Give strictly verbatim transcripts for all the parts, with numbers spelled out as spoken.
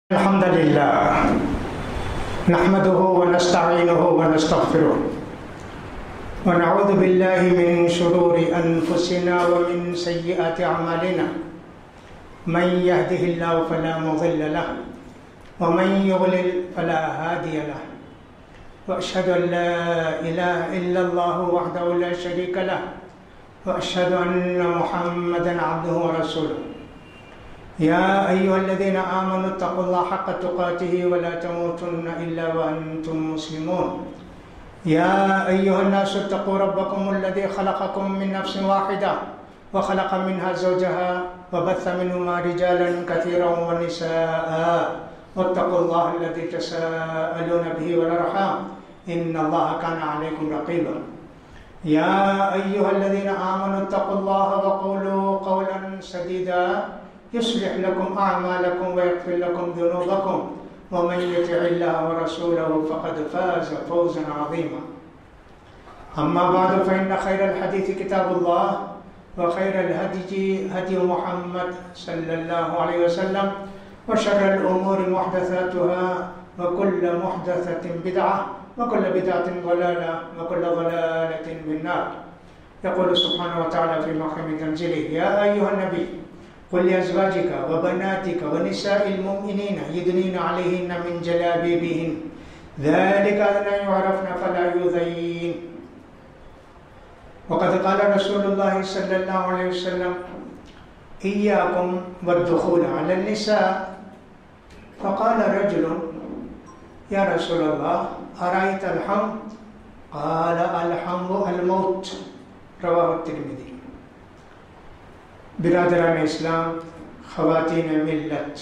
الحمد لله نحمده ونستعينه ونستغفره ونعوذ بالله من شرور أنفسنا ومن سيئات أعمالنا من يهده الله فلا مضل له ومن يضلل فلا هادي له وأشهد أن لا إله إلا الله وحده لا شريك له وأشهد أن محمدا عبده ورسوله يا أيها الذين آمنوا اتقوا الله حق تقاته ولا تموتن إلا وأنتم مسلمون يا أيها الناس اتقوا ربكم الذي خلقكم من نفس واحدة وخلق منها زوجها وبث منهما رجالا كثيرا ونساء واتقوا الله الذي تساءلون به والأرحام إن الله كان عليكم رقيبا يا أيها الذين آمنوا اتقوا الله وقولوا قولا سديدا يصلح لكم أعمالكم ويغفر لكم ذنوبكم ومن يطع الله ورسوله فقد فاز فوزا عظيما أما بعد فإن خير الحديث كتاب الله وخير الهدي هدي محمد صلى الله عليه وسلم وشر الأمور محدثاتها وكل محدثة بدعة وكل بدعة ضلالة وكل ضلالة في النار. يقول سبحانه وتعالى في محكم تنزيله يا أيها النبي قل لأزواجك وبناتك ونساء المؤمنين يدنين عليهن من جلابيبهن ذلك أدنى أن يعرفن فلا يؤذين. وقد قال رسول الله صلى الله عليه وسلم إياكم والدخول على النساء. فقال رجل يا رسول الله أرأيت الحم؟ قال الحم الموت. رواه الترمذی. برادران اسلام، خواتین ملت،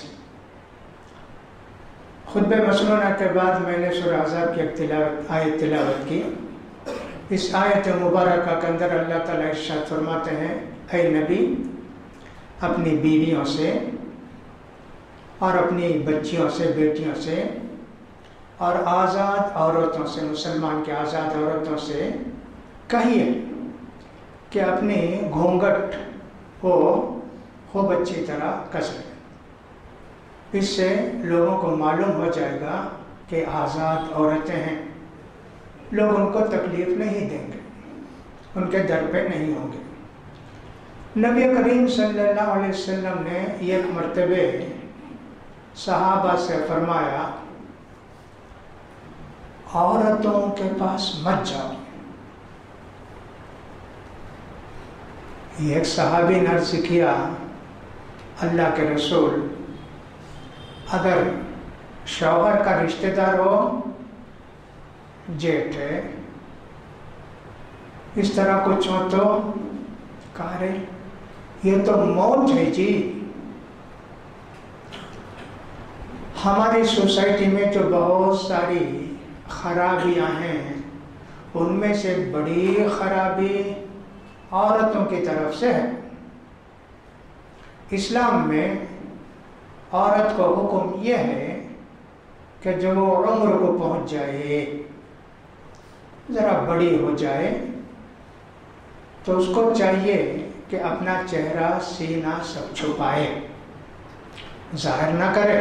خطبہ مسنونہ کے بعد میں نے سورہ احزاب کی ایک تلاوت آیت تلاوت کی. اس آیت مبارکہ کے اندر اللہ تعالیٰ ارشاد فرماتے ہیں اے نبی اپنی بیویوں سے اور اپنی بچیوں سے، بیٹیوں سے اور آزاد عورتوں سے، مسلمان کے آزاد عورتوں سے کہیے کہ اپنی گھونگھٹ کو خوب اچھی طرح کس لیں. اس سے لوگوں کو معلوم ہو جائے گا کہ آزاد عورتیں ہیں، لوگ ان کو تکلیف نہیں دیں گے، ان کے در پہ نہیں ہوں گے. نبی کریم صلی اللہ علیہ وسلم نے ایک مرتبہ صحابہ سے فرمایا عورتوں کے پاس مت جاؤ. ایک صحابی نے عرض کیا اللہ کے رسول اگر شوہر کا رشتہ دار ہو، جیٹ ہے، اس طرح کچھ ہو تو کہا رہے یہ تو موت ہے جی. ہماری سوسائٹی میں جو بہت ساری خرابیاں ہیں ان میں سے بڑی خرابی عورتوں کی طرف سے ہے. اسلام میں عورت کو حکم یہ ہے کہ جب وہ عمر کو پہنچ جائے، ذرا بڑی ہو جائے، تو اس کو چاہیے کہ اپنا چہرہ سینہ سب چھپائے، ظاہر نہ کرے.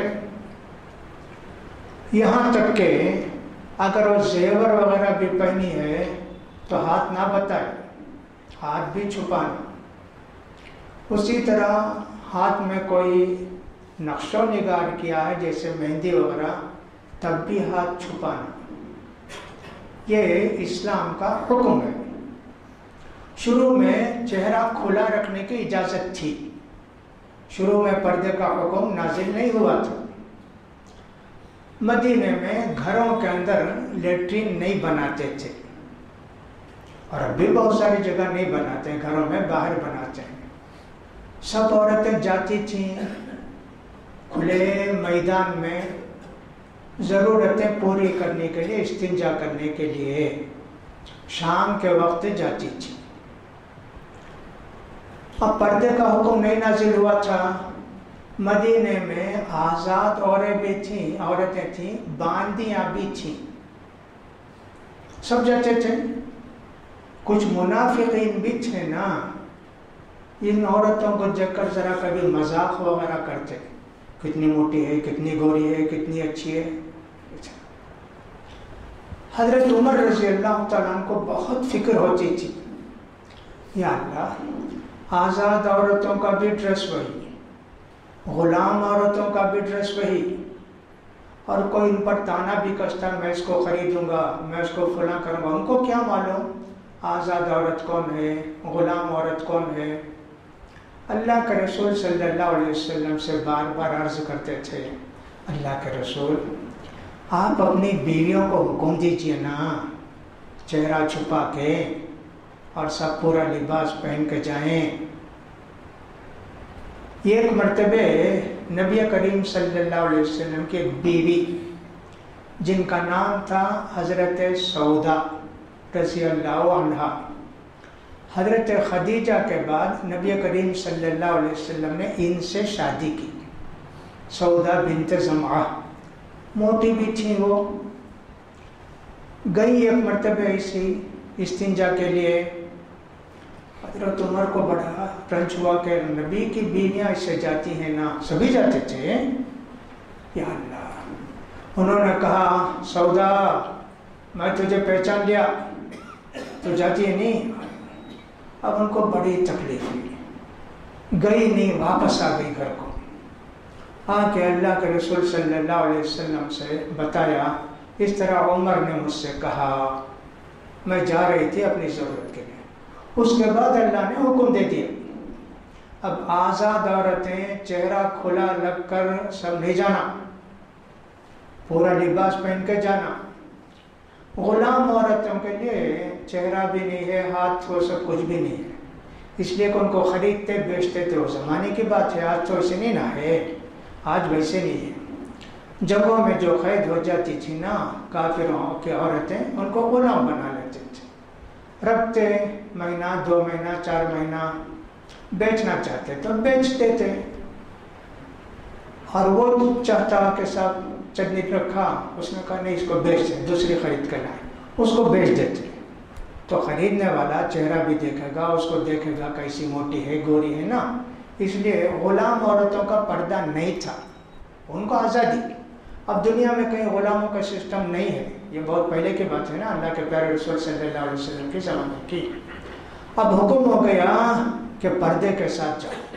یہاں تک کہ اگر وہ زیور وغیرہ بھی پہنی ہے تو ہاتھ نہ بتائے، ہاتھ بھی چھپانا. اسی طرح ہاتھ میں کوئی نقش و نگار کیا ہے جیسے مہندی وغیرہ، تب بھی ہاتھ چھپانا. یہ اسلام کا حکم ہے. شروع میں چہرہ کھلا رکھنے کی اجازت تھی، شروع میں پردے کا حکم نازل نہیں ہوا تھا. مدینے میں گھروں کے اندر لیٹرین نہیں بناتے تھے، اور اب بھی بہت ساری جگہ نہیں بناتے ہیں، گھروں میں باہر بناتے ہیں. سب عورتیں جاتی تھیں کھلے میدان میں ضرورتیں پوری کرنے کے لیے، استنجا کرنے کے لیے شام کے وقت جاتی تھیں. اب پردے کا حکم نہیں نازل ہوا تھا. مدینے میں آزاد عورتیں بھی تھیں، عورتیں تھیں، باندیاں بھی تھیں، سب جاتے تھے. کچھ منافقین بھی تھے نا، ان عورتوں کو دیکھ کر ذرا کبھی مذاق وغیرہ کرتے کتنی موٹی ہے، کتنی گوری ہے، کتنی اچھی ہے. حضرت عمر رضی اللہ تعالیٰ عنہ کو بہت فکر ہوتی تھی، یا اللہ آزاد عورتوں کا بھی ڈریس وہی، غلام عورتوں کا بھی ڈریس وہی، اور کوئی ان پر تانا بھی کستا میں اس کو خریدوں گا، میں اس کو فلاں کروں گا. ان کو کیا معلوم آزاد عورت کون ہے، غلام عورت کون ہے. اللہ کے رسول صلی اللہ علیہ وسلم سے بار بار عرض کرتے تھے، اللہ کے رسول آپ اپنی بیویوں کو حکم دیجئے نا چہرہ چھپا کے اور سب پورا لباس پہن کے جائیں. ایک مرتبہ نبی کریم صلی اللہ علیہ وسلم کی ایک بیوی جن کا نام تھا حضرت سودا رضی اللہ عنہا، حضرت خدیجہ کے بعد نبی کریم صلی اللہ علیہ وسلم نے ان سے شادی کی. سودا بنت زمعہ، موٹی بھی تھی وہ. گئی ایک مرتبہ اسی استنجا کے لیے. حضرت عمر کو بڑا رنج ہوا کہ نبی کی بیویاں اس سے جاتی ہیں نا، سبھی جاتے تھے. یا اللہ، انہوں نے کہا سودا میں تجھے پہچان لیا، تو جاتی ہے نہیں. اب ان کو بڑی تکلیف ہوئی، گئی نہیں، واپس آ گئی گھر کو. آ کے اللہ کے رسول صلی اللہ علیہ وسلم سے بتایا اس طرح عمر نے مجھ سے کہا، میں جا رہی تھی اپنی ضرورت کے لیے. اس کے بعد اللہ نے حکم دے دیا اب آزاد عورتیں چہرہ کھلا لگ کر سب نہیں جانا، پورا لباس پہن کے جانا. غلام عورتوں کے لیے چہرہ بھی نہیں ہے، ہاتھ وہ سب کچھ بھی نہیں ہے، اس لیے کہ ان کو خریدتے بیچتے تھے. وہ زمانے کی بات ہے، آج تو ایسے نہیں نہ ہے، آج ویسے نہیں ہے. جگہوں میں جو قید ہو جاتی تھی نا کافروں کی عورتیں، ان کو غلام بنا لیتے تھے، رکھتے مہینہ دو مہینہ چار مہینہ، بیچنا چاہتے تو بیچتے تھے. اور وہ چاہتا کہ صاحب چٹنی رکھا، اس نے کہا نہیں اس کو بیچ دیں، دوسری خرید کر لائے، اس کو بیچ دیتے. تو خریدنے والا چہرہ بھی دیکھے گا، اس کو دیکھے گا کیسی موٹی ہے گوری ہے نا. اس لیے غلام عورتوں کا پردہ نہیں تھا، ان کو آزادی. اب دنیا میں کہیں غلاموں کا سسٹم نہیں ہے، یہ بہت پہلے کی بات ہے نا، اللہ کے پیارے رسول صلی اللہ علیہ وسلم کی زمانے کی. اب حکم ہو گیا کہ پردے کے ساتھ جاؤ.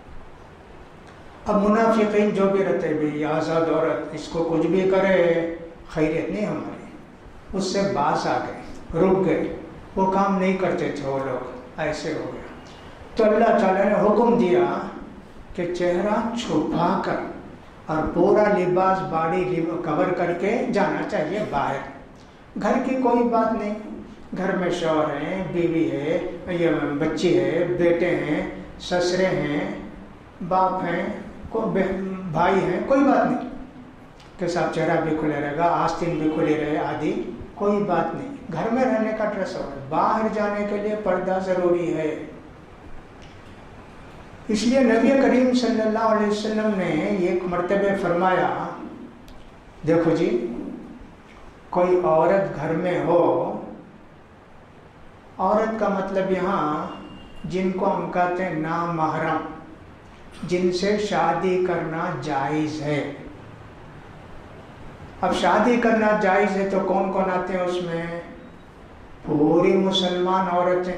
اب منافقین جو بھی رہتے بھی، یہ آزاد عورت اس کو کچھ بھی کرے خیریت نہیں ہماری، اس سے باز آ گئے، رک گئے، وہ کام نہیں کرتے تھے وہ لوگ. ایسے ہو گیا تو اللہ تعالیٰ نے حکم دیا کہ چہرہ چھپا کر اور پورا لباس باڈی کور کر کے جانا چاہیے باہر. گھر کی کوئی بات نہیں، گھر میں شوہر ہیں، بیوی ہے، یہ بچی ہے، بیٹے ہیں، سسرے ہیں، باپ ہیں، بھائی ہیں، کوئی بات نہیں کہ صاحب چہرہ بھی کھلے رہے گا، آستین بھی کھلی رہے آدھی، کوئی بات نہیں. گھر میں رہنے کا ڈریس ہو، باہر جانے کے لیے پردہ ضروری ہے. اس لیے نبی کریم صلی اللہ علیہ وسلم نے ایک مرتبہ فرمایا، دیکھو جی کوئی عورت گھر میں ہو، عورت کا مطلب یہاں جن کو ہم کہتے ہیں نامحرم، جن سے شادی کرنا جائز ہے. اب شادی کرنا جائز ہے تو کون کون آتے ہیں اس میں؟ پوری مسلمان عورتیں،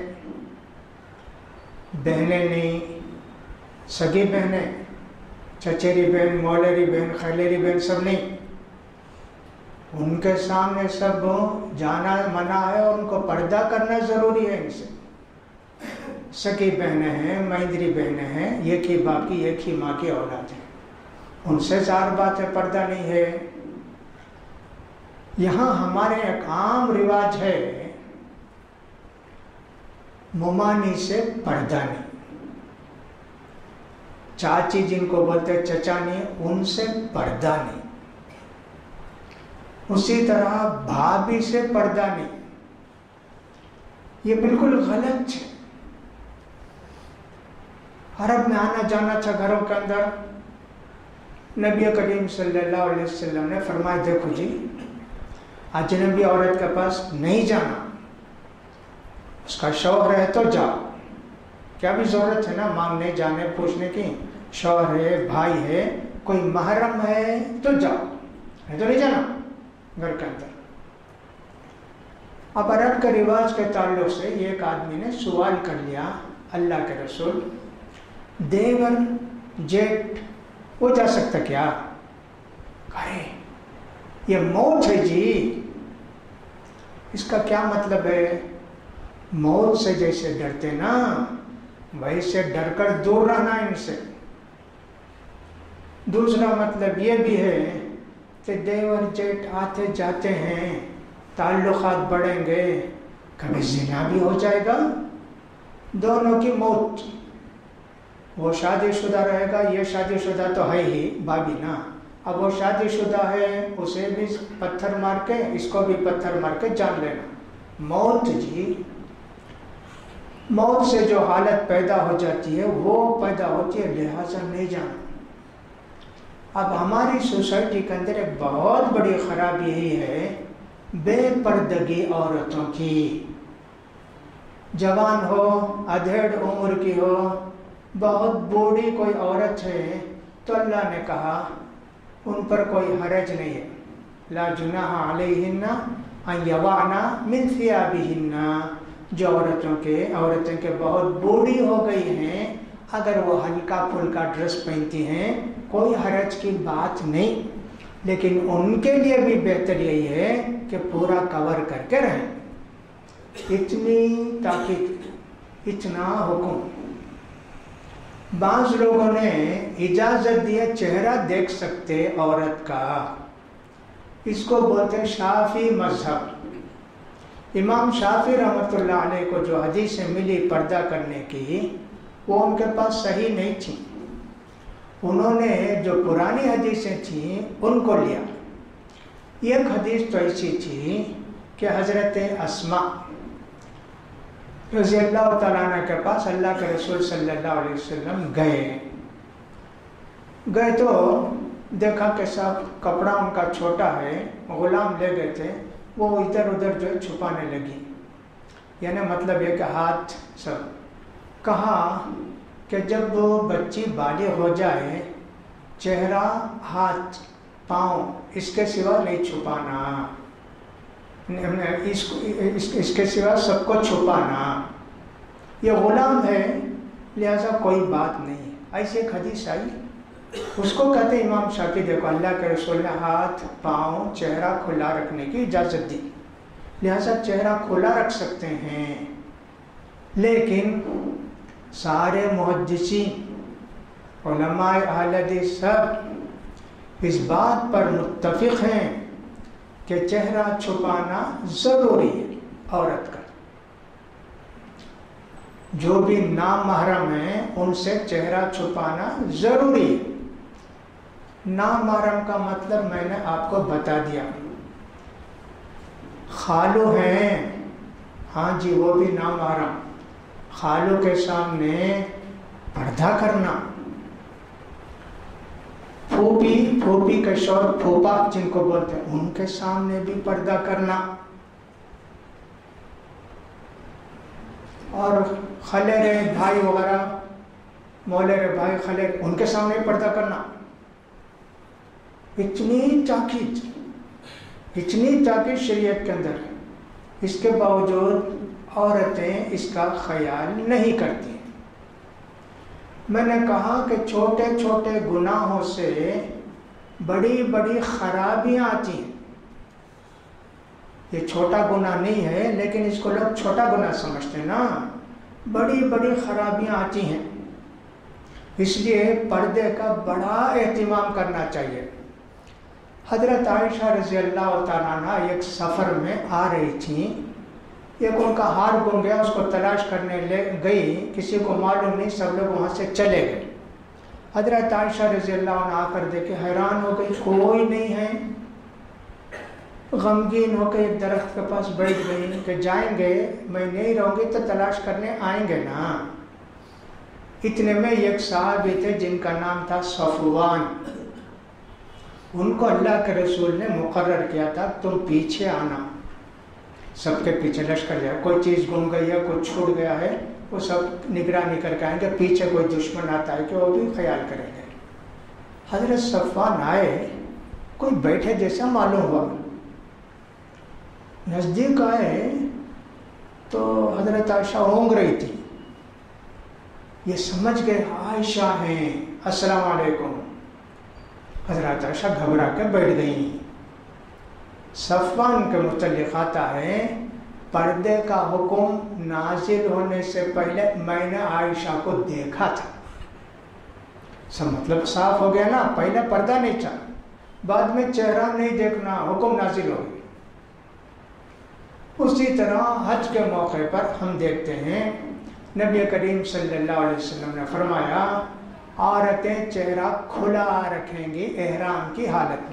بہنیں نہیں، سگی بہنیں، چچیری بہن، مولیری بہن، خلیری بہن سب نہیں. ان کے سامنے سب جانا منع ہے اور ان کو پردہ کرنا ضروری ہے. ان سے سگی بہنیں ہیں، مہندری بہنیں ہیں، ایک ہی باپ کی ایک ہی ماں کی اولاد ہیں، ان سے ظاہر بات ہے پردہ نہیں ہے. یہاں ہمارے ایک عام رواج ہے ممانی سے پردہ نہیں. چاچی جن کو بولتے چچا نہیں، ان سے پردہ نہیں. اسی طرح بھابھی سے پردہ نہیں. یہ بالکل غلط ہے. عرب میں آنا جانا تھا گھروں کے اندر، نبی کریم صلی اللہ علیہ وسلم نے فرمایا دیکھو جی اجنبی عورت کے پاس نہیں جانا، اس کا شوہر ہے تو جاؤ. کیا بھی ضرورت ہے نا مانگنے جانے پوچھنے کی، شوہر ہے، بھائی ہے، کوئی محرم ہے تو جاؤ، ہے تو نہیں جانا گھر کے اندر۔ اب عرب کے رواج کے تعلق سے ایک آدمی نے سوال کر لیا، اللہ کے رسول دیور جیٹ وہ جا سکتا کیا؟ کہے یہ موت ہے جی۔ اس کا کیا مطلب ہے؟ موت سے جیسے ڈرتے نا ویسے ڈر کر دور رہنا ان سے۔ دوسرا مطلب یہ بھی ہے کہ دیور جیٹ آتے جاتے ہیں، تعلقات بڑھیں گے، کبھی زنا بھی ہو جائے گا، دونوں کی موت۔ وہ شادی شدہ رہے گا، یہ شادی شدہ تو ہے ہی بھابھی نا، اب وہ شادی شدہ ہے اسے بھی پتھر مار کے اس کو بھی پتھر مار کے جان لینا۔ موت جی، موت سے جو حالت پیدا ہو جاتی ہے وہ پیدا ہوتی ہے، لہٰذا نہیں جانا۔ اب ہماری سوسائٹی کے اندر ایک بہت بڑی خرابی یہی ہے، بے پردگی عورتوں کی۔ جوان ہو، ادھیڑ عمر کی ہو، بہت بوڑھی کوئی عورت ہے تو اللہ نے کہا ان پر کوئی حرج نہیں ہے، لا جناح علیہن ان یضعن من ثیابہن۔ جو عورتوں کے عورتیں کے بہت بوڑھی ہو گئی ہیں، اگر وہ ہلکا پھلکا ڈریس پہنتی ہیں کوئی حرج کی بات نہیں، لیکن ان کے لیے بھی بہتر یہی ہے کہ پورا کور کر کے رہیں۔ اتنی تاکید، اتنا حکم۔ بعض لوگوں نے اجازت دی چہرہ دیکھ سکتے عورت کا، اس کو بولتے شافعی مذہب۔ امام شافعی رحمۃ اللہ علیہ کو جو حدیثیں ملی پردہ کرنے کی وہ ان کے پاس صحیح نہیں تھیں، انہوں نے جو پرانی حدیثیں تھیں ان کو لیا۔ ایک حدیث تو ایسی تھی کہ حضرت اسماء رضی اللہ تعالیٰ عنہ کے پاس اللہ کے رسول صلی اللہ علیہ وسلم گئے گئے تو دیکھا کہ صاحب کپڑا ان کا چھوٹا ہے، غلام لے گئے تھے، وہ ادھر ادھر جو چھپانے لگی، یعنی مطلب یہ کہ ہاتھ سب۔ کہا کہ جب وہ بچی بالغ ہو جائے چہرہ، ہاتھ، پاؤں اس کے سوا نہیں چھپانا، اس, اس, اس کے سوا سب کو چھپانا، یہ غلام ہے لہذا کوئی بات نہیں۔ ایسی ایک حدیث آئی، اس کو کہتے ہیں امام شافعی دیکھو اللہ کے رسول نے ہاتھ، پاؤں، چہرہ کھلا رکھنے کی اجازت دی، لہذا چہرہ کھلا رکھ سکتے ہیں۔ لیکن سارے محدثین، علماء اہل حدیث سب اس بات پر متفق ہیں کہ چہرہ چھپانا ضروری ہے عورت کا۔ جو بھی نامحرم ہیں ان سے چہرہ چھپانا ضروری ہے۔ نامحرم کا مطلب میں نے آپ کو بتا دیا، خالو ہیں، ہاں جی وہ بھی نامحرم، خالو کے سامنے پردہ کرنا، پھوپھی، پھوپھی کے شوہر پھوپا جن کو بولتے ہیں ان کے سامنے بھی پردہ کرنا، اور خلیرے بھائی وغیرہ، مولرے بھائی خلیر ان کے سامنے پردہ کرنا۔ اتنی تاکید، اتنی تاکید شریعت کے اندر، اس کے باوجود عورتیں اس کا خیال نہیں کرتی۔ میں نے کہا کہ چھوٹے چھوٹے گناہوں سے بڑی بڑی خرابیاں آتی ہیں۔ یہ چھوٹا گناہ نہیں ہے لیکن اس کو لوگ چھوٹا گناہ سمجھتے ہیں نا، بڑی بڑی خرابیاں آتی ہیں، اس لیے پردے کا بڑا اہتمام کرنا چاہیے۔ حضرت عائشہ رضی اللہ تعالیٰ عنہ ایک سفر میں آ رہی تھیں، ایک ان کا ہار گم گیا، اس کو تلاش کرنے لے گئی، کسی کو معلوم نہیں، سب لوگ وہاں سے چلے گئے۔ حضرت عائشہ رضی اللہ عنہ آ کر دیکھے، حیران ہو گئی، کوئی نہیں ہے، غمگین ہو کے ایک درخت کے پاس بیٹھ گئی کہ جائیں گے، میں نہیں رہوں گی تو تلاش کرنے آئیں گے نا۔ اتنے میں ایک صحابی تھے جن کا نام تھا صفوان، ان کو اللہ کے رسول نے مقرر کیا تھا تم پیچھے آنا، سب کے پیچھے لشکر جائے، کوئی چیز گم گئی ہے، کوئی چھوٹ گیا ہے، وہ سب نگرانی کر کے آئیں گے، پیچھے کوئی دشمن آتا ہے کہ وہ بھی خیال کریں گے۔ حضرت صفوان آئے، کوئی بیٹھے جیسا معلوم ہوا، نزدیک آئے تو حضرت عائشہ اونگ رہی تھی، یہ سمجھ گئے عائشہ ہیں، السلام علیکم۔ حضرت عائشہ گھبرا کے بیٹھ گئیں۔ صفوان کے متعلق آتا ہے پردے کا حکم نازل ہونے سے پہلے میں نے عائشہ کو دیکھا تھا، سب مطلب صاف ہو گیا نا، پہلے پردہ نہیں تھا، بعد میں چہرہ نہیں دیکھنا، حکم نازل ہو گیا۔ اسی طرح حج کے موقع پر ہم دیکھتے ہیں نبی کریم صلی اللہ علیہ وسلم نے فرمایا عورتیں چہرہ کھلا رکھیں گی احرام کی حالت میں۔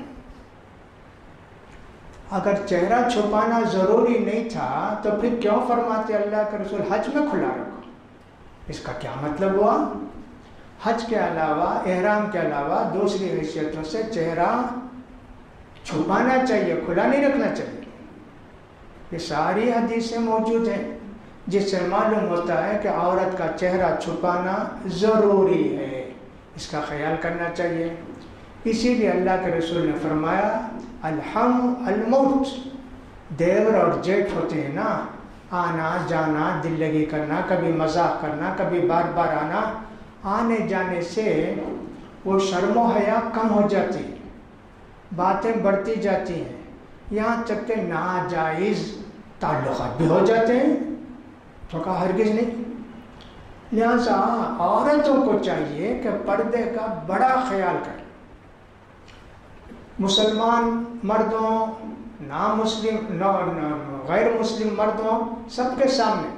اگر چہرہ چھپانا ضروری نہیں تھا تو پھر کیوں فرماتے اللہ کے رسول حج میں کھلا رکھو؟ اس کا کیا مطلب ہوا؟ حج کے علاوہ، احرام کے علاوہ دوسری حیثیتوں سے چہرہ چھپانا چاہیے، کھلا نہیں رکھنا چاہیے۔ یہ ساری حدیثیں موجود ہیں جس سے معلوم ہوتا ہے کہ عورت کا چہرہ چھپانا ضروری ہے، اس کا خیال کرنا چاہیے۔ اسی لیے اللہ کے رسول نے فرمایا الحم الموت، دیور اور جیٹھ ہوتے ہیں نا، آنا جانا، دل لگی کرنا، کبھی مذاق کرنا، کبھی بار بار آنا، آنے جانے سے وہ شرم و حیا کم ہو جاتی ہے، باتیں بڑھتی جاتی ہیں، یہاں تک کہ ناجائز تعلقات بھی ہو جاتے ہیں، تو کہا ہرگز نہیں۔ لہذا عورتوں کو چاہیے کہ پردے کا بڑا خیال کریں، مسلمان مردوں، نامسلم غیر مسلم مردوں، سب کے سامنے۔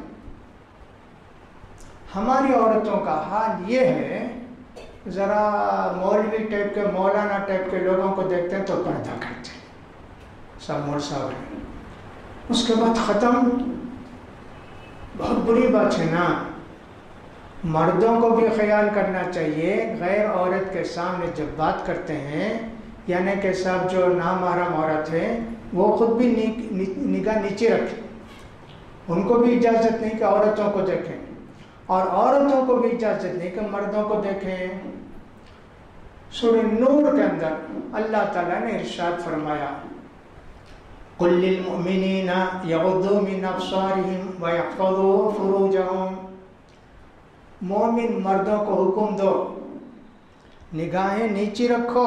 ہماری عورتوں کا حال یہ ہے، ذرا مولوی ٹائپ کے، مولانا ٹائپ کے لوگوں کو دیکھتے ہیں تو پردہ کرتے ہیں، سب مول صاحب ہیں، اس کے بعد ختم۔ بہت بری بات ہے نا، مردوں کو بھی خیال کرنا چاہیے، غیر عورت کے سامنے جب بات کرتے ہیں، یعنی کہ صاحب جو نامحرم عورت ہے وہ خود بھی نگاہ نیچے رکھیں، ان کو بھی اجازت نہیں کہ عورتوں کو دیکھیں، اور عورتوں کو بھی اجازت نہیں کہ مردوں کو دیکھیں۔ سورہ نور کے اندر اللہ تعالیٰ نے ارشاد فرمایا قُلْ لِلْمُؤْمِنِينَ يَغُضُّوا مِنْ أَبْصَارِهِمْ وَيَحْفَظُوا فُرُوجَهُمْ، مومن مردوں کو حکم دو نگاہیں نیچی رکھو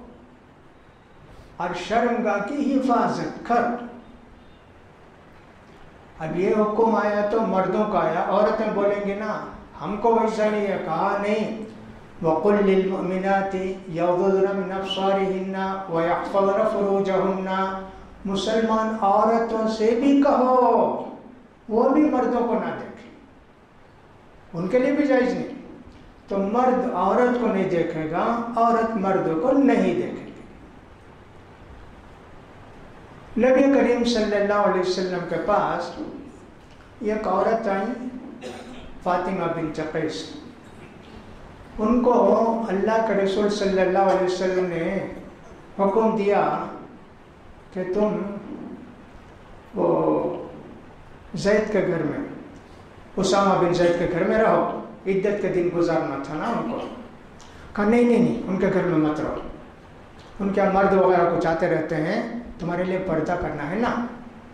اور شرمگاہ کی حفاظت کر۔ اب یہ حکم آیا تو مردوں کا آیا، عورتیں بولیں گے نا ہم کو ویسا نہیں ہے، کہا نہیں وَقُلْ لِلْمُؤْمِنَاتِ يَغْضُضْنَ مِنْ أَبْصَارِهِنَّ وَيَحْفَظْنَ فُرُوجَهُنَّ، مسلمان عورتوں سے بھی کہو وہ بھی مردوں کو نہ دیکھیں، ان کے لیے بھی جائز نہیں، تو مرد عورت کو نہیں دیکھے گا، عورت مرد کو نہیں دیکھے گی۔ نبی کریم صلی اللہ علیہ وسلم کے پاس ایک عورت آئی فاطمہ بنت قیس، ان کو اللہ کے رسول صلی اللہ علیہ وسلم نے حکم دیا کہ تم وہ زید کے گھر میں، اسامہ بن زید کے گھر میں رہو، عدت کے دن گزارنا تھا نا ان کو۔ کہا نہیں نہیں نہیں، ان کے گھر میں مت رہو، ان کے مرد وغیرہ کچھ آتے رہتے ہیں، تمہارے لیے پردہ کرنا ہے نا۔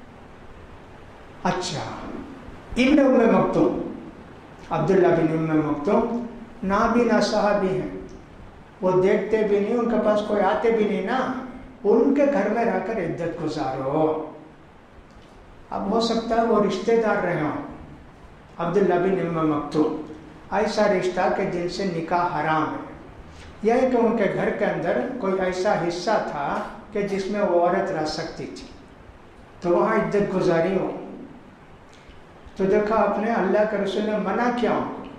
اچھا، ابن ام مکتوم، عبداللہ بن ام مکتوم نابینا صحابی ہیں، وہ دیکھتے بھی نہیں، ان کے پاس کوئی آتے بھی نہیں نا، ان کے گھر میں رہ کر عدت گزارو۔ اب ہو سکتا ہے وہ رشتہ دار رہے ہوں، عبداللہ بن ام مکتوم، ایسا رشتہ کہ جن سے نکاح حرام ہے، یا کہ ان کے گھر کے اندر کوئی ایسا حصہ تھا کہ جس میں وہ عورت رہ سکتی تھی، تو وہاں عدت گزاری ہو، تو دیکھا اپنے اللہ کے رسول نے منع کیا ان کو۔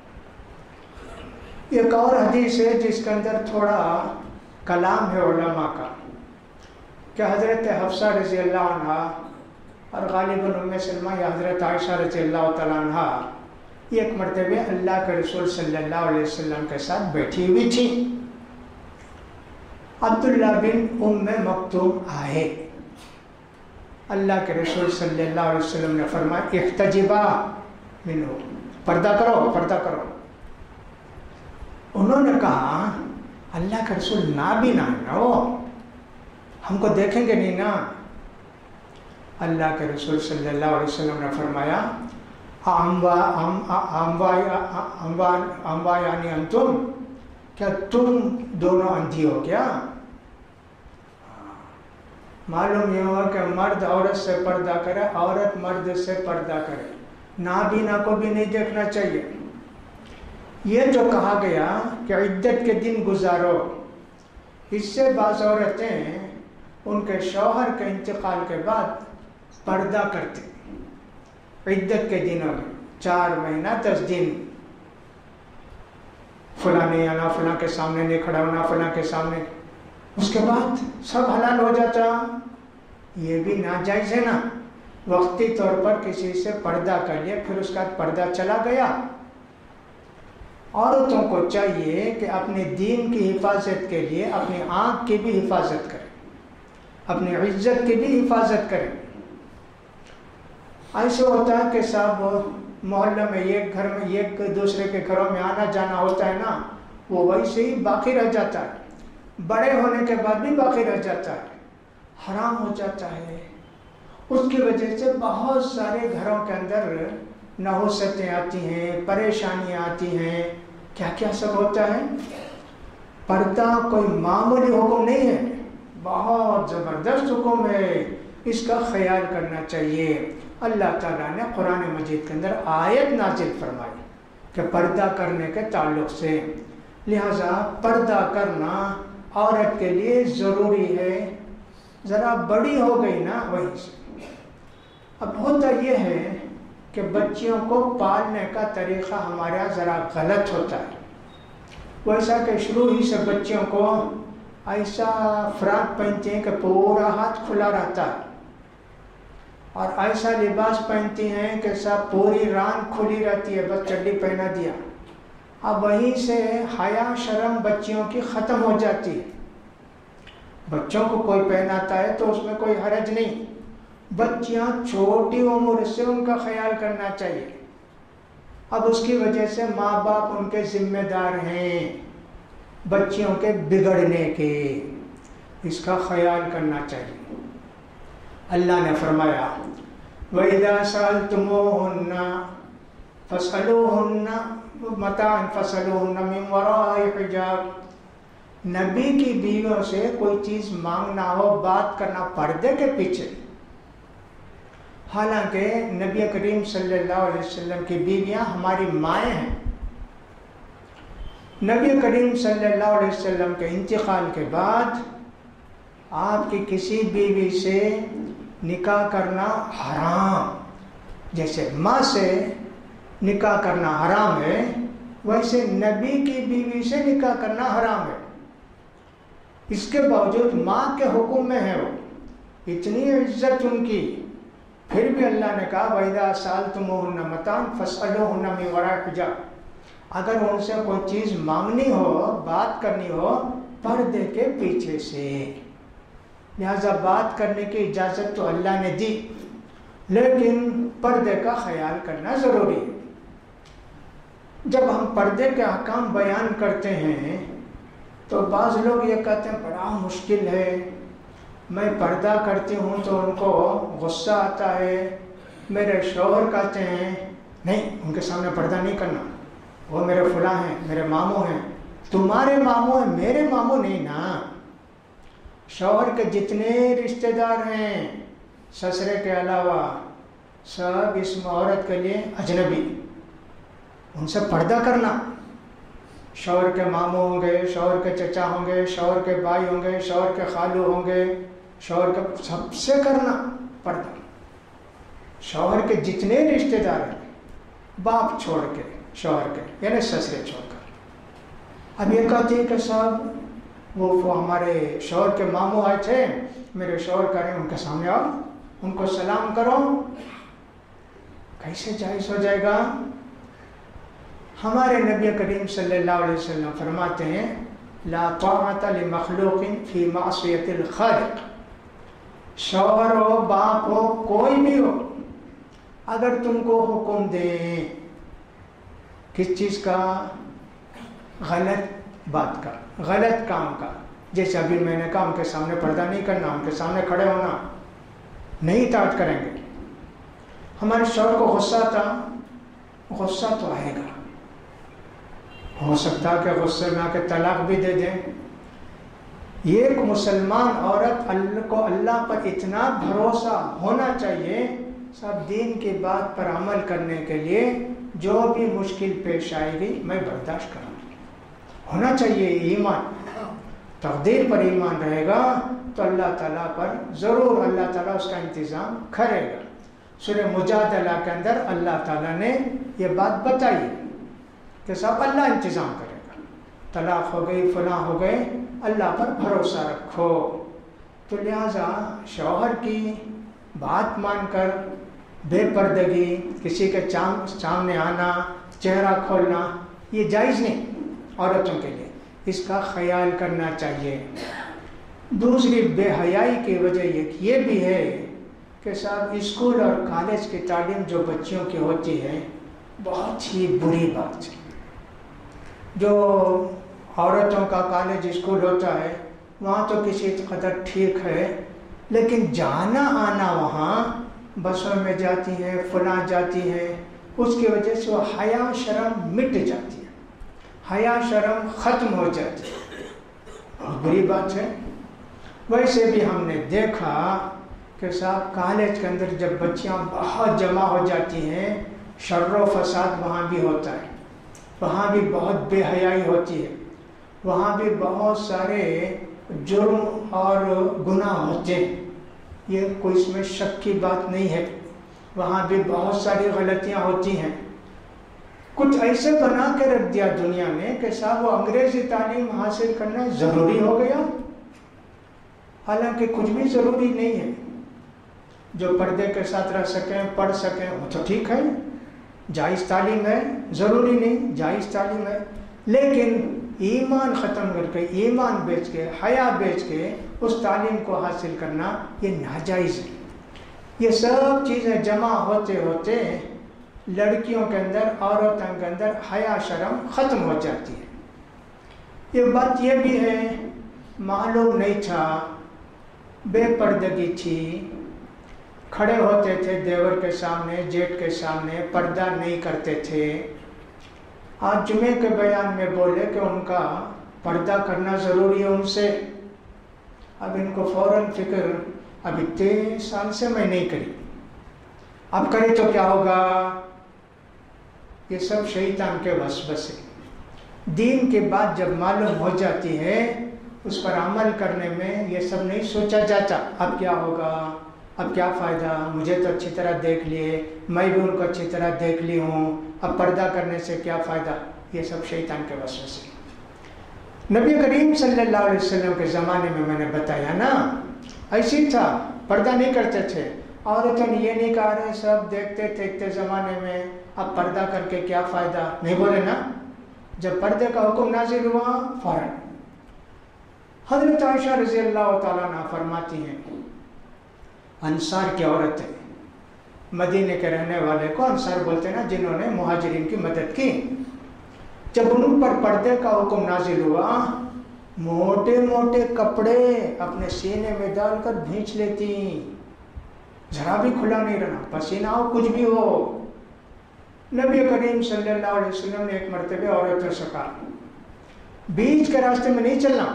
ایک اور حدیث ہے جس کے اندر تھوڑا کلام ہے علماء کا، کہ حضرت حفصہ رضی اللہ عنہ اور غالباً ام سلمہ یا حضرت عائشہ رضی اللہ تعالیٰ عنہ ایک مرتبہ اللہ کے رسول صلی اللہ علیہ وسلم کے ساتھ بیٹھی ہوئی تھی، عبداللہ بن ام مکتوم آئے، اللہ کے رسول صلی اللہ علیہ وسلم نے فرمایا احتجبا منہ، پردہ کرو پردہ کرو۔ انہوں نے کہا اللہ کا رسول نابینا ہے نا، وہ ہم کو دیکھیں گے نہیں نا۔ اللہ کے رسول صلی اللہ علیہ وسلم نے فرمایا اموا یعنی انتم، کیا تم دونوں اندھی ہو کیا؟ معلوم یہ ہوا کہ مرد عورت سے پردہ کرے، عورت مرد سے پردہ کرے، نابینا کو بھی نہیں دیکھنا چاہیے۔ یہ جو کہا گیا کہ عدت کے دن گزارو، اس سے بعض عورتیں ان کے شوہر کے انتقال کے بعد پردہ کرتے، عدت کے دنوں میں چار مہینہ دس دن فلاں نہیں آنا، فلاں کے سامنے نہیں کھڑا ہونا، فلاں کے سامنے، اس کے بعد سب حلال ہو جاتا۔ یہ بھی ناجائز ہے نا، وقتی طور پر کسی سے پردہ کر لیا پھر اس کا پردہ چلا گیا۔ عورتوں کو چاہیے کہ اپنے دین کی حفاظت کے لیے اپنی آنکھ کی بھی حفاظت کریں، اپنی عزت کی بھی حفاظت کریں۔ ایسے ہوتا ہے کہ صاحب محلہ میں ایک گھر میں ایک دوسرے کے گھروں میں آنا جانا ہوتا ہے نا، وہ ویسے ہی باقی رہ جاتا ہے، بڑے ہونے کے بعد بھی باقی رہ جاتا ہے، حرام ہو جاتا ہے۔ اس کی وجہ سے بہت سارے گھروں کے اندر نحوستیں آتی ہیں، پریشانیاں آتی ہیں، کیا کیا سب ہوتا ہے۔ پردہ کوئی معمولی حکم نہیں ہے، بہت زبردست حکم ہے، اس کا خیال کرنا چاہیے۔ اللہ تعالیٰ نے قرآن مجید کے اندر آیت نازل فرمائی کہ پردہ کرنے کے تعلق سے، لہذا پردہ کرنا عورت کے لیے ضروری ہے۔ ذرا بڑی ہو گئی نا وہیں سے۔ اب ہوتا یہ ہے کہ بچیوں کو پالنے کا طریقہ ہمارے یہاں ذرا غلط ہوتا ہے، ویسا کہ شروع ہی سے بچیوں کو ایسا فراک پہنتے ہیں کہ پورا ہاتھ کھلا رہتا ہے، اور ایسا لباس پہنتی ہیں کہ سب پوری ران کھلی رہتی ہے، بس چڈی پہنا دیا۔ اب وہیں سے حیا شرم بچیوں کی ختم ہو جاتی ہے۔ بچوں کو کوئی پہناتا ہے تو اس میں کوئی حرج نہیں، بچیاں چھوٹی عمر سے ان کا خیال کرنا چاہیے۔ اب اس کی وجہ سے ماں باپ ان کے ذمہ دار ہیں بچیوں کے بگڑنے کے، اس کا خیال کرنا چاہیے۔ اللہ نے فرمایا وَإِذَا سَأَلْتُمُوهُنَّ فَاسْأَلُوهُنَّ مَتَاعًا فَاسْأَلُوهُنَّ مِنْ وَرَاءِ حِجَابٍ۔ نبی کی بیویوں سے کوئی چیز مانگنا ہو، بات کرنا پردے کے پیچھے، حالانکہ نبی کریم صلی اللہ علیہ وسلم کی بیویاں ہماری مائیں ہیں۔ نبی کریم صلی اللہ علیہ وسلم کے انتقال کے بعد آپ کی کسی بیوی سے نکاح کرنا حرام، جیسے ماں سے نکاح کرنا حرام ہے، ویسے نبی کی بیوی سے نکاح کرنا حرام ہے۔ اس کے باوجود ماں کے حکم میں ہے، وہ اتنی عزت ان کی، پھر بھی اللہ نے کہا وَإِذَا سَأَلْتُمُوهُنَّ مَتَاعًا فَاسْأَلُوهُنَّ مِنْ وَرَاءِ حِجَابٍ۔ اگر ان سے کوئی چیز مانگنی ہو، بات کرنی ہو، پردے کے پیچھے سے، لہذا بات کرنے کی اجازت تو اللہ نے دی، لیکن پردے کا خیال کرنا ضروری ہے۔ جب ہم پردے کے احکام بیان کرتے ہیں تو بعض لوگ یہ کہتے ہیں بڑا مشکل ہے، میں پردہ کرتی ہوں تو ان کو غصہ آتا ہے، میرے شوہر کہتے ہیں نہیں ان کے سامنے پردہ نہیں کرنا، وہ میرے فلاں ہیں، میرے ماموں ہیں۔ تمہارے ماموں ہیں، میرے ماموں نہیں نا۔ شوہر کے جتنے رشتہ دار ہیں سسرے کے علاوہ سب اس عورت کے لیے اجنبی، ان سے پردہ کرنا۔ شوہر کے ماموں ہوں گے، شوہر کے چچا ہوں گے، شوہر کے بھائی ہوں گے، شوہر کے خالو ہوں گے، شوہر کے سب سے کرنا پردہ۔ شوہر کے جتنے رشتہ دار ہیں باپ چھوڑ کے، شوہر کے یعنی سسرے چھوڑ کر۔ اب یہ کہتے ہیں کہ صاحب وہ ہمارے شوہر کے ماموں آئے تھے، میرے شوہر کہہ رہے ہیں ان کے سامنے آؤ، ان کو سلام کرو، کیسے جائز ہو جائے گا؟ ہمارے نبی کریم صلی اللہ علیہ وسلم فرماتے ہیں لا طاعت لمخلوق فی معصیت الخالق۔ شوہر ہو، باپ ہو، کوئی بھی ہو، اگر تم کو حکم دیں کس چیز کا، غلط بات کا، غلط کام کا، جیسے ابھی میں نے کہا ان کے سامنے پردہ نہیں کرنا، ان کے سامنے کھڑے ہونا نہیں اطاعت کریں گے۔ ہمارے شوہر کو غصہ تھا، غصہ تو آئے گا، ہو سکتا کہ غصے میں آ کے طلاق بھی دے دیں۔ یہ ایک مسلمان عورت اللہ کو اللہ پر اتنا بھروسہ ہونا چاہیے سب دین کی بات پر عمل کرنے کے لیے جو بھی مشکل پیش آئے گی میں برداشت کروں گی، ہونا چاہیے ایمان۔ تقدیر پر ایمان رہے گا تو اللہ تعالیٰ پر ضرور اللہ تعالیٰ اس کا انتظام کرے گا۔ سورہ مجادلہ کے اندر اللہ تعالیٰ نے یہ بات بتائی کہ سب اللہ انتظام کرے گا، طلاق ہو گئی فلاں ہو گئے، اللہ پر بھروسہ رکھو۔ تو لہٰذا شوہر کی بات مان کر بے پردگی، کسی کے سامنے آنا، چہرہ کھولنا یہ جائز نہیں عورتوں کے لیے، اس کا خیال کرنا چاہیے۔ دوسری بے حیائی کی وجہ یہ بھی ہے کہ صاحب اسکول اور کالج کی تعلیم جو بچیوں کی ہوتی ہے بہت ہی بری بات ہے۔ جو عورتوں کا کالج اسکول ہوتا ہے وہاں تو کسی قدر ٹھیک ہے، لیکن جانا آنا وہاں بسوں میں جاتی ہیں، فلاں جاتی ہیں، اس کی وجہ سے وہ حیا شرم مٹ جاتی ہے، حیا شرم ختم ہو جاتی ہے، بہت بری بات ہے۔ ویسے بھی ہم نے دیکھا کہ صاحب کالج کے اندر جب بچیاں بہت جمع ہو جاتی ہیں شر و فساد وہاں بھی ہوتا ہے، وہاں بھی بہت بے حیائی ہوتی ہے، وہاں بھی بہت سارے جرم اور گناہ ہوتے ہیں، یہ کوئی اس میں شک کی بات نہیں ہے، وہاں بھی بہت ساری غلطیاں ہوتی ہیں۔ کچھ ایسے بنا کے رکھ دیا دنیا نے کہ صاحب وہ انگریزی تعلیم حاصل کرنا ضروری ہو گیا، حالانکہ کچھ بھی ضروری نہیں ہے۔ جو پردے کے ساتھ رہ سکیں، پڑھ سکیں وہ تو ٹھیک ہے، جائز تعلیم ہے، ضروری نہیں، جائز تعلیم ہے، لیکن ایمان ختم کر کے، ایمان بیچ کے، حیا بیچ کے اس تعلیم کو حاصل کرنا یہ ناجائز ہے۔ یہ سب چیزیں جمع ہوتے ہوتے لڑکیوں کے اندر، عورتوں کے اندر حیا شرم ختم ہو جاتی ہے۔ یہ بات یہ بھی ہے معلوم نہیں تھا، بے پردگی تھی، کھڑے ہوتے تھے دیور کے سامنے، جیٹ کے سامنے، پردہ نہیں کرتے تھے۔ آج جمعے کے بیان میں بولے کہ ان کا پردہ کرنا ضروری ہے ان سے، اب ان کو فوراً فکر ابھی تیئیس سال سے میں نہیں کری، اب کرے تو کیا ہوگا؟ یہ سب شیطان کے وسوسے ہے۔ دین کی بات جب معلوم ہو جاتی ہے اس پر عمل کرنے میں یہ سب نہیں سوچا جاتا، اب کیا ہوگا، اب کیا فائدہ، مجھے تو اچھی طرح دیکھ لیے، میں بھی ان کو اچھی طرح دیکھ لی ہوں، اب پردہ کرنے سے کیا فائدہ، یہ سب شیطان کے وسوسے ہیں۔ نبی کریم صلی اللہ علیہ وسلم کے زمانے میں میں نے بتایا نا، ایسی تھا، پردہ نہیں کرتے تھے، عورتوں نے یہ نہیں کہا رہے سب دیکھتے تھے اتنے زمانے میں، اب پردہ کر کے کیا فائدہ، نہیں بولے نا۔ جب پردے کا حکم نازل ہوا فوراً حضرت عائشہ رضی اللہ تعالیٰ عنہ فرماتی ہیں، انصار کی عورتیں، مدینے کے رہنے والے کو انصار بولتے ہیں نا، جنہوں نے مہاجرین کی مدد کی، جب ان پر پردے کا حکم نازل ہوا موٹے موٹے کپڑے اپنے سینے میں ڈال کر بھینچ لیتی، ذرا بھی کھلا نہیں رہنا، پسینہ ہو کچھ بھی ہو۔ نبی کریم صلی اللہ علیہ وسلم نے ایک مرتبہ عورتوں سے کہا بیچ کے راستے میں نہیں چلنا۔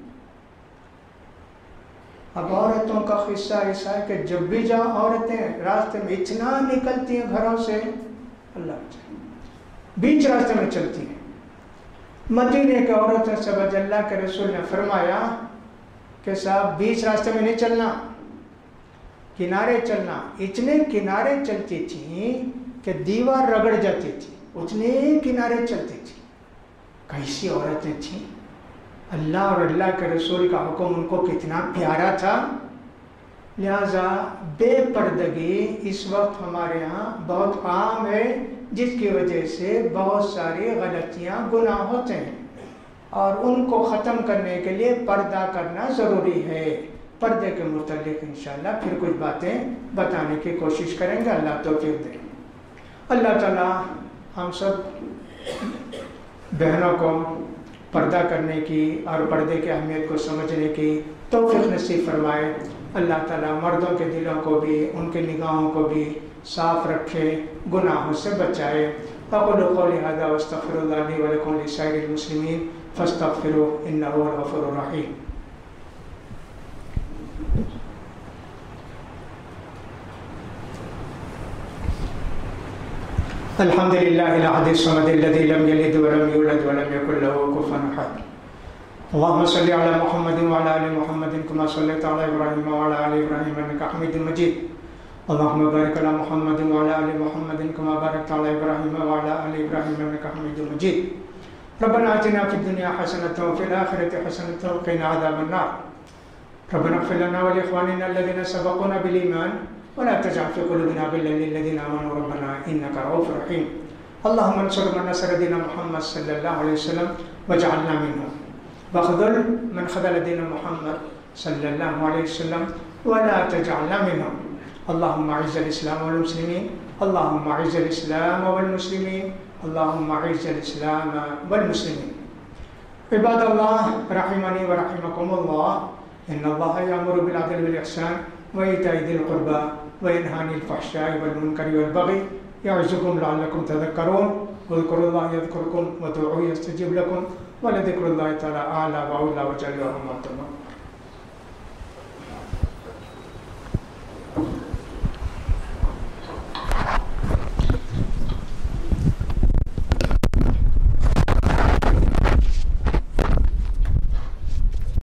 اب عورتوں کا قصہ ایسا ہے کہ جب بھی جاؤ عورتیں راستے میں اتنا نکلتی ہیں گھروں سے، اللہ بیچ راستے میں چلتی ہیں۔ مدینے کے عورتوں سے بج اللہ کے رسول نے فرمایا کہ صاحب بیچ راستے میں نہیں چلنا، کنارے چلنا۔ اتنے کنارے چلتی تھیں کہ دیوار رگڑ جاتی تھی، اتنے کنارے چلتی تھی۔ کیسی عورتیں تھیں، اللہ اور اللہ کے رسول کا حکم ان کو کتنا پیارا تھا۔ لہذا بے پردگی اس وقت ہمارے ہاں بہت عام ہے، جس کی وجہ سے بہت ساری غلطیاں گناہ ہوتے ہیں، اور ان کو ختم کرنے کے لیے پردہ کرنا ضروری ہے۔ پردے کے متعلق انشاءاللہ پھر کچھ باتیں بتانے کی کوشش کریں گے، اللہ توفیق دے۔ اللہ تعالیٰ ہم سب بہنوں کو پردہ کرنے کی اور پردے کی اہمیت کو سمجھنے کی توفیق نصیب فرمائے۔ اللہ تعالیٰ مردوں کے دلوں کو بھی ان کے نگاہوں کو بھی صاف رکھے، گناہوں سے بچائے۔ اقول قولی ھذا واستغفر اللہ لی ولکم ولسائر المسلمین فاستغفروہ انہ هو الغفور الرحیم۔ الحمد للہ الاحد الصمد الذی لم یلد ولم یولد ولم یکن له کفوا احد۔ اللهم صل على محمد وعلى آل محمد كما صليت على إبراهيم وعلى آل إبراهيم إنك حميد مجيد۔ اللهم بارك على محمد وعلى آل محمد كما باركت على إبراهيم وعلى آل إبراهيم إنك حميد مجيد۔ ربنا آتنا في الدنيا حسنة وفي الآخرة حسنة وقنا عذاب النار۔ ربنا اغفر لنا ولإخواننا الذين سبقونا بالإيمان ولا تجعل في قلوبنا غلا للذين آمنوا ربنا إنك رؤوف رحيم۔ اللهم انصر من نصر دين محمد صلى الله عليه وسلم واجعلنا منهم، واخذل من خذل دين محمد صلى الله عليه وسلم ولا تجعلنا منهم۔ اللهم اعز الاسلام والمسلمين، اللهم اعز الاسلام والمسلمين، اللهم اعز الاسلام والمسلمين۔ عباد الله رحمني ورحمكم الله، ان الله يأمر بالعدل والإحسان وإيتاء ذي القربى وينهى عن الفحشاء والمنكر والبغي يعظكم لعلكم تذكرون۔ واذكروا الله يذكركم وادعوه يستجب لكم ولذكر الله تعالى أعلى وأولى وجل وهم